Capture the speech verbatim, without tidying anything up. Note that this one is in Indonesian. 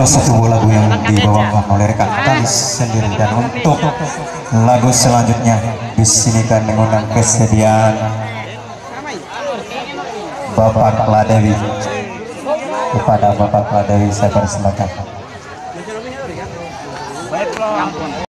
pula satu lagu yang dibawakan oleh rekan Kalis sendiri. Dan untuk lagu selanjutnya di sini kan mengundang kesediaan Bapak Kladewi. Kepada Bapak Kladewi saya persilakan.